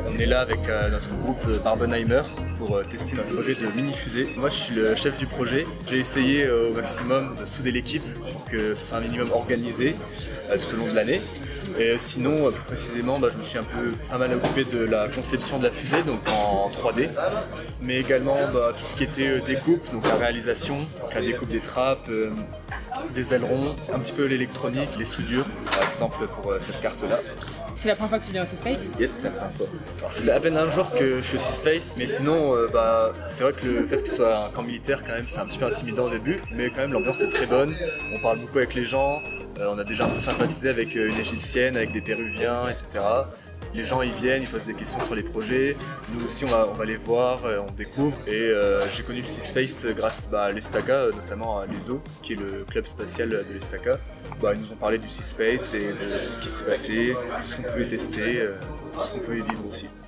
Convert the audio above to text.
On est là avec notre groupe Barbenheimer pour tester notre projet de mini-fusée. Moi je suis le chef du projet. J'ai essayé au maximum de souder l'équipe pour que ce soit un minimum organisé tout au long de l'année. Et sinon, plus précisément, je me suis pas mal occupé de la conception de la fusée, donc en 3D, mais également tout ce qui était découpe, donc la réalisation, donc la découpe des trappes, des ailerons, un petit peu l'électronique, les soudures, par exemple pour cette carte-là. C'est la première fois que tu viens au C-Space? Yes, c'est la première fois. Alors, ça fait à peine un jour que je suis au C-Space, mais sinon, c'est vrai que le fait que ce soit un camp militaire, quand même, c'est un petit peu intimidant au début, mais quand même, l'ambiance est très bonne. On parle beaucoup avec les gens, on a déjà un peu sympathisé avec une Égyptienne, avec des Péruviens, etc. Les gens, ils viennent, ils posent des questions sur les projets. Nous aussi, on va les voir, on découvre. Et j'ai connu le C-Space grâce à l'Estaca, notamment à l'ESO, qui est le club spatial de l'Estaca. Ils nous ont parlé du C-Space et de tout ce qui s'est passé, tout ce qu'on pouvait tester, tout ce qu'on pouvait vivre aussi.